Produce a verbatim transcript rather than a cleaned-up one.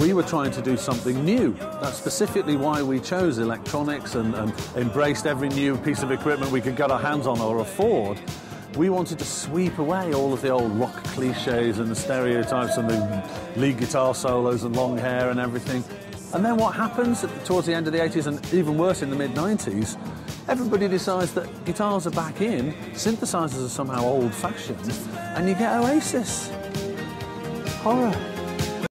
we were trying to do something new. That's specifically why we chose electronics and, and embraced every new piece of equipment we could get our hands on or afford. We wanted to sweep away all of the old rock cliches and the stereotypes and the lead guitar solos and long hair and everything. And then what happens towards the end of the eighties and even worse in the mid nineties, everybody decides that guitars are back in, synthesizers are somehow old-fashioned, and you get Oasis. Horror.